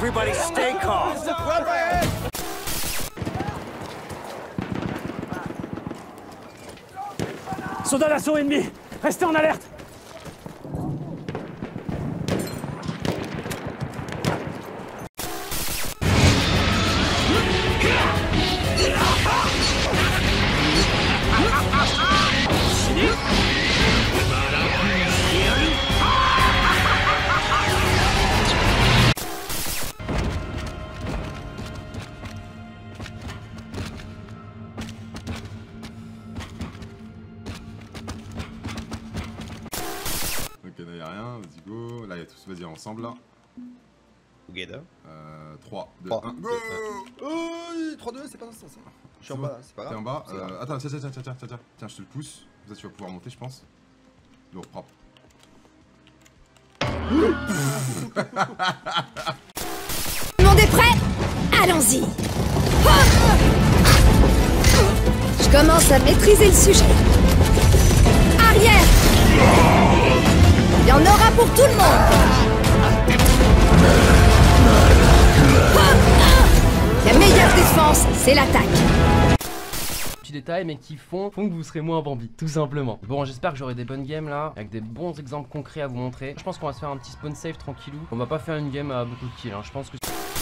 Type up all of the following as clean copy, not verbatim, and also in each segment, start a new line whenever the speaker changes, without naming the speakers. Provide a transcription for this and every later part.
Everybody stay calm.
Soldat d'assaut ennemi, restez en alerte.
Ok, là y'a rien, vas-y go. Là y'a tous, vas-y ensemble là.
Together.
3, 2,
3,
1, go.
3-2, c'est pas dans ce sens. Je suis en
C'est
bas
bon.
là, c'est pas
T'es
grave.
en bas.
C'est grave.
Attends, tiens, je te le pousse. Comme ça tu vas pouvoir monter, je pense. Lourd, propre.
Tout le monde est prêt? Allons-y. Je commence à maîtriser le sujet. Arrière. Il y en aura pour tout le monde. La meilleure défense, c'est l'attaque.
Petits détails mais qui font que vous serez moins Bambi, tout simplement. Bon, j'espère que j'aurai des bonnes games là, avec des bons exemples concrets à vous montrer. Je pense qu'on va se faire un petit spawn safe tranquillou. On va pas faire une game à beaucoup de kills, hein. Je pense que...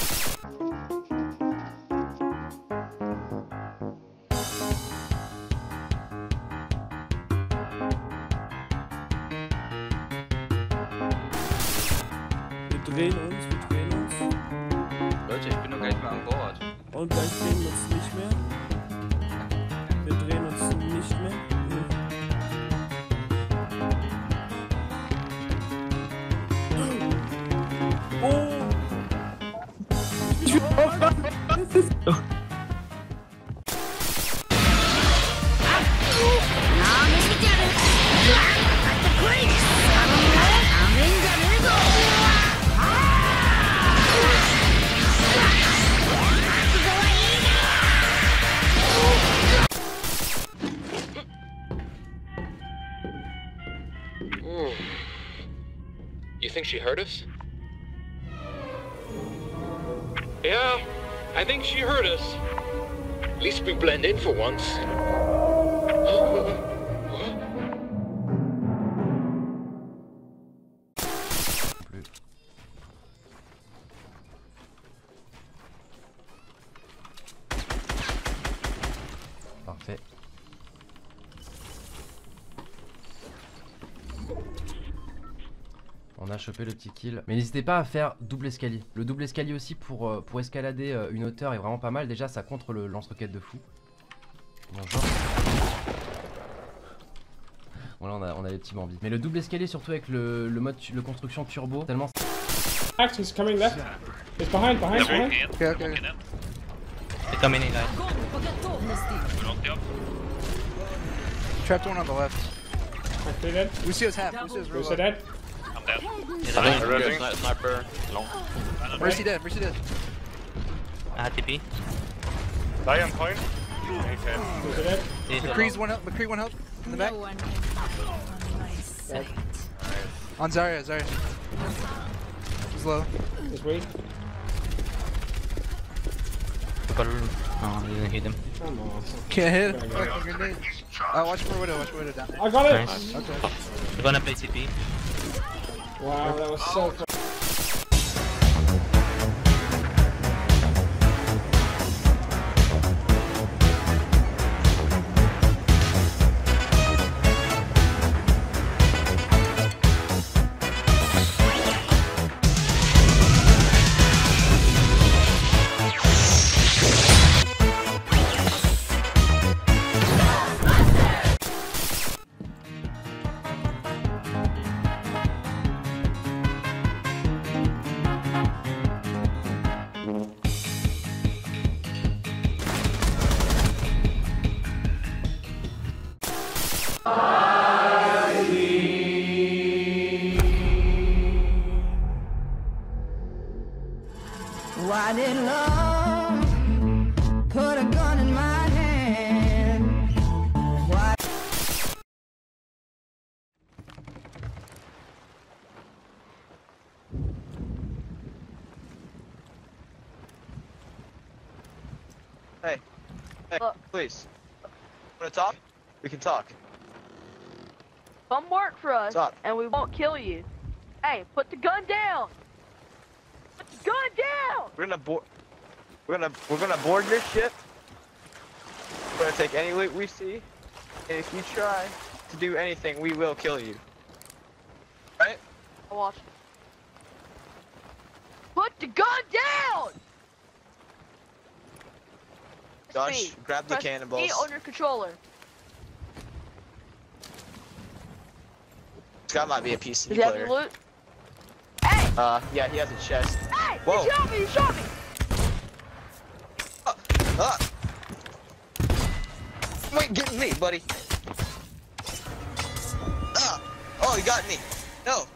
Wir drehen uns.
Leute, ich bin noch gleich mal an Bord.
Und gleich drehen wir uns nicht mehr. Wir drehen uns nicht mehr.
You think she heard us? Yeah, I think she heard us. At least we blend in for once.
Parfait. On a chopé le petit kill. Mais n'hésitez pas à faire double escalier. Le double escalier aussi pour escalader une hauteur est vraiment pas mal. Déjà ça contre le lance-roquette de fou. Bonjour. Bon là on a des petits bambis. Mais le double escalier surtout avec le mode construction turbo tellement...
Axe is coming left. It's behind.
Okay.
They come in, guys.
Trapped one on the left.
Okay, dead.
Lucio's half. Lucio's real
Who's
low.
dead?
Sniper, long.
Mercy dead.
TP.
Lion point.
Who's dead?
McCree's one help. McCree one help. In the back. On Zarya. He's low.
Just wait.
Oh, you didn't hit him.
Come on.
Can't hit.
Okay,
Fucking grenade. Watch for Widow down.
I got it!
Nice.
Okay.
We're gonna play TP.
Wow, that was so close.
Why did love put a gun in my hand? Why?
Hey,
Look.
please. Wanna talk? We can talk.
Come work for us,
Stop.
and we won't kill you. Hey, put the gun down. Put the gun down.
We're gonna board. We're gonna board your ship. We're gonna take any loot we see, and if you try to do anything, we will kill you. Right?
I'll watch. Put the gun down.
Josh,
Speed.
grab the
Press
cannonballs.
E on your controller.
This guy might be a PC
Does he have any
player.
loot? Hey!
Yeah, he has a chest.
Hey!
Whoa.
You shot me! You shot me!
Wait, get me, buddy. Oh, he got me. No.